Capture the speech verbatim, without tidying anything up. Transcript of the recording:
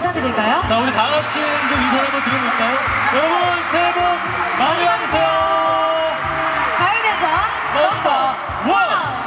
인사드릴까요? 자, 우리 다 같이 좀 인사 한번 드려볼까요? 여러분, 새해 복 많이 받으세요! 가요대전 넘버 원!